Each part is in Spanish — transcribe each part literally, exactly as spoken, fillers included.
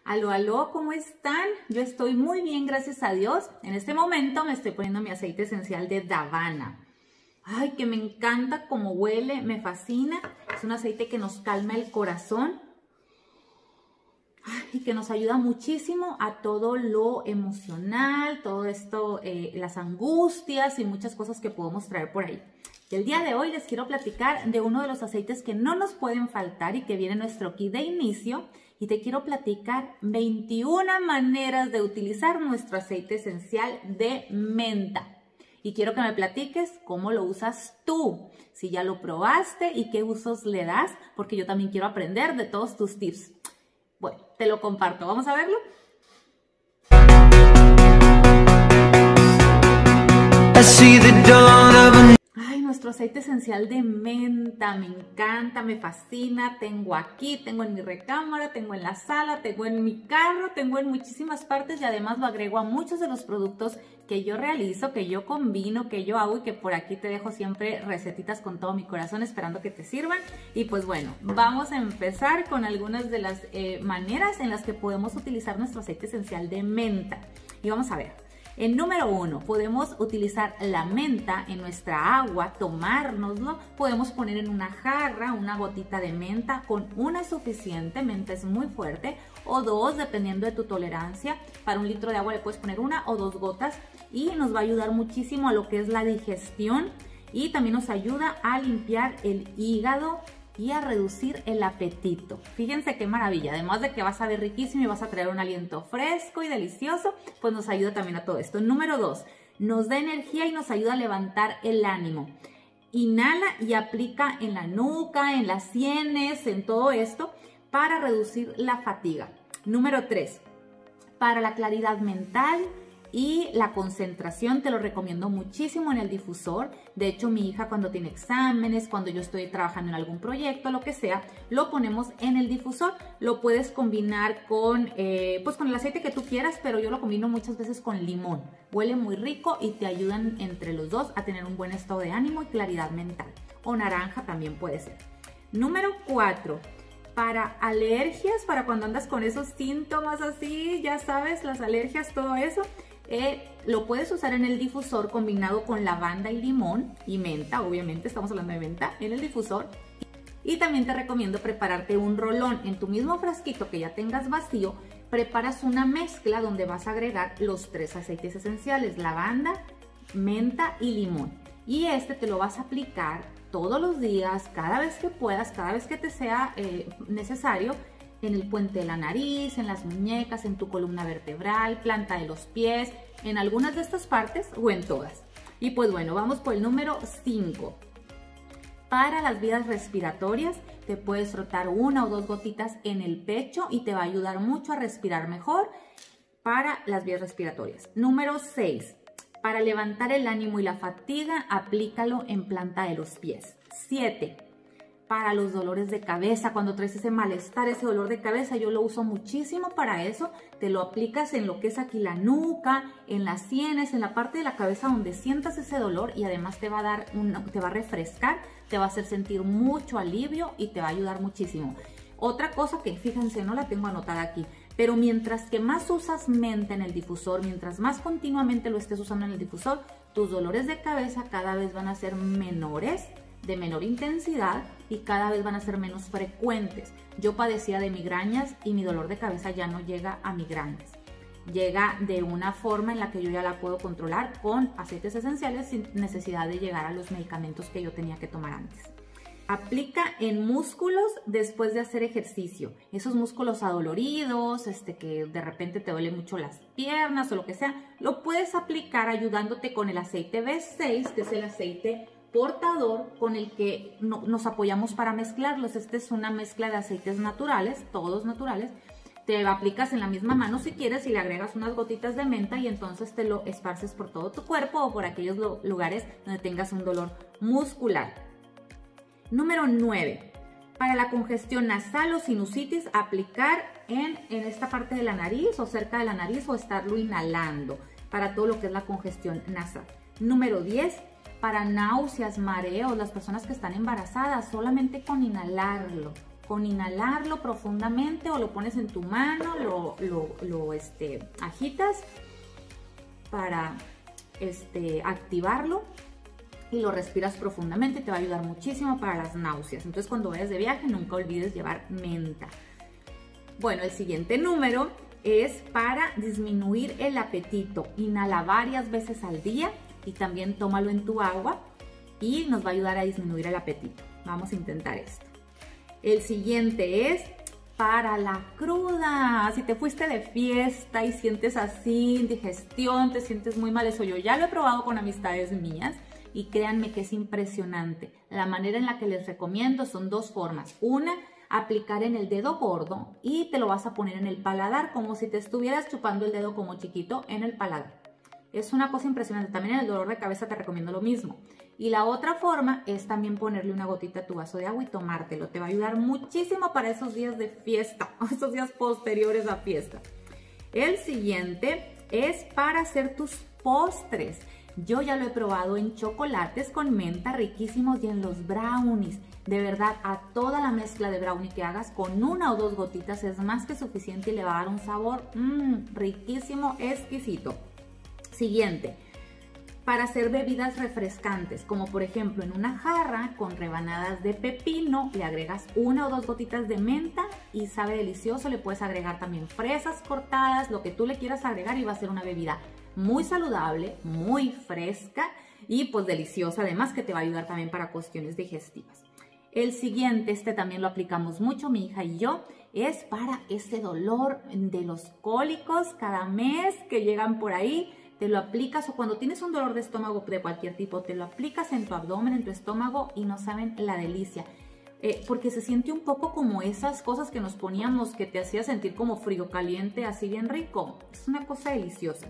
Aló, aló, ¿cómo están? Yo estoy muy bien, gracias a Dios. En este momento me estoy poniendo mi aceite esencial de Davana. Ay, que me encanta cómo huele, me fascina. Es un aceite que nos calma el corazón. Ay, y que nos ayuda muchísimo a todo lo emocional, todo esto, eh, las angustias y muchas cosas que podemos traer por ahí. Y el día de hoy les quiero platicar de uno de los aceites que no nos pueden faltar y que viene en nuestro kit de inicio. Y te quiero platicar veintiuna maneras de utilizar nuestro aceite esencial de menta. Y quiero que me platiques cómo lo usas tú, si ya lo probaste y qué usos le das, porque yo también quiero aprender de todos tus tips. Bueno, te lo comparto. ¿Vamos a verlo? Ay, nuestro aceite esencial de menta, me encanta, me fascina. Tengo aquí, tengo en mi recámara, tengo en la sala, tengo en mi carro, tengo en muchísimas partes y además lo agrego a muchos de los productos que yo realizo, que yo combino, que yo hago y que por aquí te dejo siempre recetitas con todo mi corazón esperando que te sirvan. Y pues bueno, vamos a empezar con algunas de las eh, maneras en las que podemos utilizar nuestro aceite esencial de menta. Y vamos a ver. En número uno, podemos utilizar la menta en nuestra agua, tomárnoslo, podemos poner en una jarra una gotita de menta, con una es suficiente, menta es muy fuerte, o dos, dependiendo de tu tolerancia. Para un litro de agua le puedes poner una o dos gotas y nos va a ayudar muchísimo a lo que es la digestión y también nos ayuda a limpiar el hígado y a reducir el apetito. Fíjense qué maravilla, además de que vas a ver riquísimo y vas a traer un aliento fresco y delicioso, pues nos ayuda también a todo esto. Número dos, nos da energía y nos ayuda a levantar el ánimo. Inhala y aplica en la nuca, en las sienes, en todo esto para reducir la fatiga. Número tres, para la claridad mental y la concentración te lo recomiendo muchísimo en el difusor. De hecho, mi hija cuando tiene exámenes, cuando yo estoy trabajando en algún proyecto, lo que sea, lo ponemos en el difusor. Lo puedes combinar con, eh, pues con el aceite que tú quieras, pero yo lo combino muchas veces con limón. Huele muy rico y te ayudan entre los dos a tener un buen estado de ánimo y claridad mental. O naranja también puede ser. Número cuatro. Para alergias, para cuando andas con esos síntomas así, ya sabes, las alergias, todo eso. Eh, lo puedes usar en el difusor combinado con lavanda y limón y menta, obviamente estamos hablando de menta en el difusor. Y también te recomiendo prepararte un rolón en tu mismo frasquito que ya tengas vacío. Preparas una mezcla donde vas a agregar los tres aceites esenciales, lavanda, menta y limón. Y este te lo vas a aplicar todos los días, cada vez que puedas, cada vez que te sea eh, necesario, en el puente de la nariz, en las muñecas, en tu columna vertebral, planta de los pies, en algunas de estas partes o en todas. Y pues bueno, vamos por el número cinco. Para las vías respiratorias, te puedes frotar una o dos gotitas en el pecho y te va a ayudar mucho a respirar mejor para las vías respiratorias. Número seis. Para levantar el ánimo y la fatiga, aplícalo en planta de los pies. siete. Para los dolores de cabeza, cuando traes ese malestar, ese dolor de cabeza, yo lo uso muchísimo para eso. Te lo aplicas en lo que es aquí la nuca, en las sienes, en la parte de la cabeza donde sientas ese dolor y además te va a dar un, te va a refrescar, te va a hacer sentir mucho alivio y te va a ayudar muchísimo. Otra cosa que fíjense, no la tengo anotada aquí, pero mientras que más usas menta en el difusor, mientras más continuamente lo estés usando en el difusor, tus dolores de cabeza cada vez van a ser menores, de menor intensidad y cada vez van a ser menos frecuentes. Yo padecía de migrañas y mi dolor de cabeza ya no llega a migrañas. Llega de una forma en la que yo ya la puedo controlar con aceites esenciales sin necesidad de llegar a los medicamentos que yo tenía que tomar antes. Aplica en músculos después de hacer ejercicio. Esos músculos adoloridos, este, que de repente te duelen mucho las piernas o lo que sea, lo puedes aplicar ayudándote con el aceite B seis, que es el aceite portador con el que no, nos apoyamos para mezclarlos. Esta es una mezcla de aceites naturales, todos naturales. Te aplicas en la misma mano si quieres y le agregas unas gotitas de menta y entonces te lo esparces por todo tu cuerpo o por aquellos lugares donde tengas un dolor muscular. Número nueve. Para la congestión nasal o sinusitis, aplicar en, en esta parte de la nariz o cerca de la nariz o estarlo inhalando para todo lo que es la congestión nasal. Número diez. Para náuseas, mareos, las personas que están embarazadas, solamente con inhalarlo con inhalarlo profundamente o lo pones en tu mano, lo, lo, lo este, agitas para este, activarlo y lo respiras profundamente. Te va a ayudar muchísimo para las náuseas. Entonces, cuando vayas de viaje, nunca olvides llevar menta. Bueno, el siguiente número es para disminuir el apetito. Inhala varias veces al día y también tómalo en tu agua y nos va a ayudar a disminuir el apetito. Vamos a intentar esto. El siguiente es para la cruda. Si te fuiste de fiesta y sientes así indigestión, te sientes muy mal, eso yo ya lo he probado con amistades mías y créanme que es impresionante. La manera en la que les recomiendo son dos formas. Una, aplicar en el dedo gordo y te lo vas a poner en el paladar como si te estuvieras chupando el dedo como chiquito en el paladar. Es una cosa impresionante. También en el dolor de cabeza te recomiendo lo mismo. Y la otra forma es también ponerle una gotita a tu vaso de agua y tomártelo. Te va a ayudar muchísimo para esos días de fiesta, esos días posteriores a fiesta. El siguiente es para hacer tus postres. Yo ya lo he probado en chocolates con menta riquísimos y en los brownies. De verdad, a toda la mezcla de brownie que hagas con una o dos gotitas es más que suficiente y le va a dar un sabor mmm, riquísimo, exquisito. Siguiente, para hacer bebidas refrescantes, como por ejemplo en una jarra con rebanadas de pepino, le agregas una o dos gotitas de menta y sabe delicioso. Le puedes agregar también fresas cortadas, lo que tú le quieras agregar y va a ser una bebida muy saludable, muy fresca y pues deliciosa, además que te va a ayudar también para cuestiones digestivas. El siguiente, este también lo aplicamos mucho mi hija y yo, es para ese dolor de los cólicos cada mes que llegan por ahí. Te lo aplicas o cuando tienes un dolor de estómago de cualquier tipo, te lo aplicas en tu abdomen, en tu estómago y no saben la delicia. Eh, porque se siente un poco como esas cosas que nos poníamos que te hacía sentir como frío caliente, así bien rico. Es una cosa deliciosa.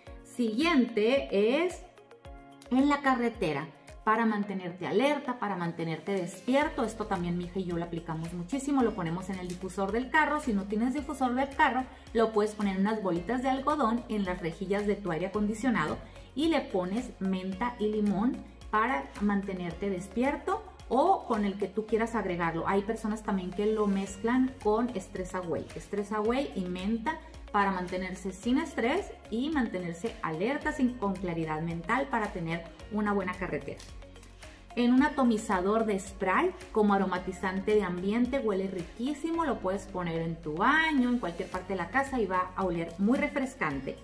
Siguiente es en la carretera, para mantenerte alerta, para mantenerte despierto. Esto también mi hija y yo lo aplicamos muchísimo, lo ponemos en el difusor del carro. Si no tienes difusor del carro, lo puedes poner en unas bolitas de algodón en las rejillas de tu aire acondicionado y le pones menta y limón para mantenerte despierto o con el que tú quieras agregarlo. Hay personas también que lo mezclan con Stress Away, Stress Away y menta para mantenerse sin estrés y mantenerse alerta, sin, con claridad mental para tener una buena carretera. En un atomizador de spray como aromatizante de ambiente, huele riquísimo, lo puedes poner en tu baño, en cualquier parte de la casa y va a oler muy refrescante.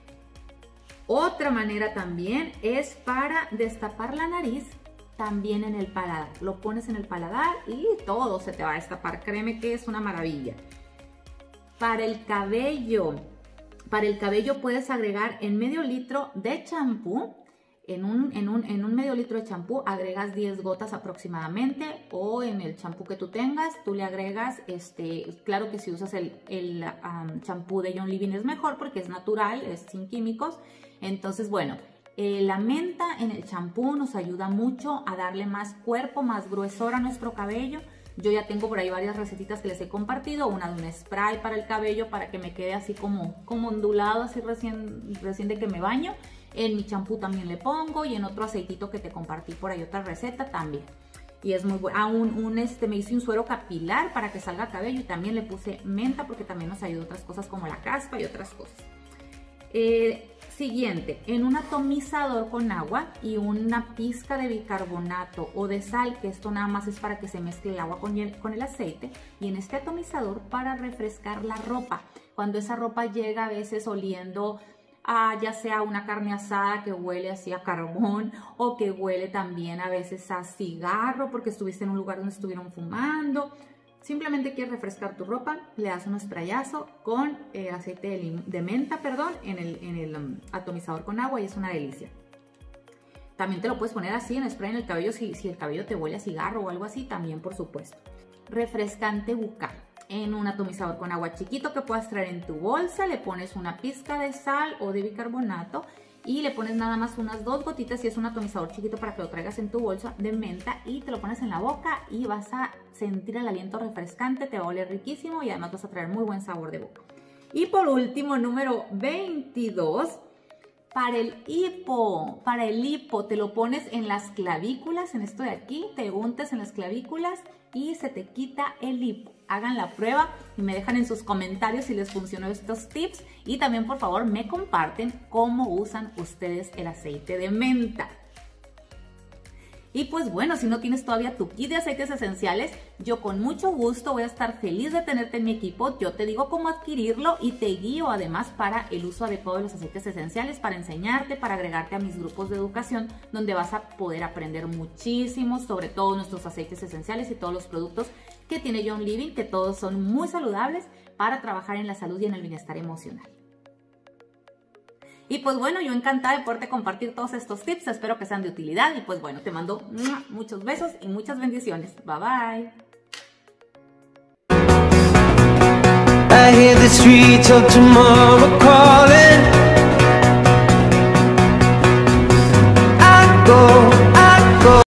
Otra manera también es para destapar la nariz también en el paladar. Lo pones en el paladar y todo se te va a destapar, créeme que es una maravilla. Para el cabello, para el cabello puedes agregar en medio litro de champú, en un, en, un, en un medio litro de champú agregas diez gotas aproximadamente o en el champú que tú tengas, tú le agregas, este, claro que si usas el, el um, champú de John Living es mejor porque es natural, es sin químicos. Entonces, bueno, eh, la menta en el champú nos ayuda mucho a darle más cuerpo, más gruesor a nuestro cabello. Yo ya tengo por ahí varias recetitas que les he compartido, una de un spray para el cabello para que me quede así como, como ondulado, así recién, recién de que me baño. En mi champú también le pongo y en otro aceitito que te compartí por ahí otra receta también. Y es muy bueno. Ah, un, un, este, me hice un suero capilar para que salga cabello y también le puse menta porque también nos ayuda otras cosas como la caspa y otras cosas. Eh, Siguiente, en un atomizador con agua y una pizca de bicarbonato o de sal, que esto nada más es para que se mezcle el agua con el, con el aceite, y en este atomizador para refrescar la ropa. Cuando esa ropa llega a veces oliendo a ya sea una carne asada que huele así a carbón o que huele también a veces a cigarro porque estuviste en un lugar donde estuvieron fumando. Simplemente quieres refrescar tu ropa, le das un sprayazo con eh, aceite de, de menta, perdón, en el, en el um, atomizador con agua y es una delicia. También te lo puedes poner así en spray en el cabello si, si el cabello te huele a cigarro o algo así, también por supuesto. Refrescante bucal. En un atomizador con agua chiquito que puedas traer en tu bolsa, le pones una pizca de sal o de bicarbonato y le pones nada más unas dos gotitas, si es un atomizador chiquito para que lo traigas en tu bolsa, de menta y te lo pones en la boca y vas a sentir el aliento refrescante, te va a oler riquísimo y además vas a traer muy buen sabor de boca. Y por último, número veintidós, Para el hipo, para el hipo, te lo pones en las clavículas, en esto de aquí, te untas en las clavículas y se te quita el hipo. Hagan la prueba y me dejan en sus comentarios si les funcionó estos tips y también por favor me comparten cómo usan ustedes el aceite de menta. Y pues bueno, si no tienes todavía tu kit de aceites esenciales, yo con mucho gusto voy a estar feliz de tenerte en mi equipo. Yo te digo cómo adquirirlo y te guío además para el uso adecuado de los aceites esenciales, para enseñarte, para agregarte a mis grupos de educación, donde vas a poder aprender muchísimo sobre todos nuestros aceites esenciales y todos los productos que tiene Young Living, que todos son muy saludables para trabajar en la salud y en el bienestar emocional. Y pues bueno, yo encantada de poderte compartir todos estos tips, espero que sean de utilidad y pues bueno, te mando muchos besos y muchas bendiciones. Bye bye. I hear the streets of tomorrow calling. I go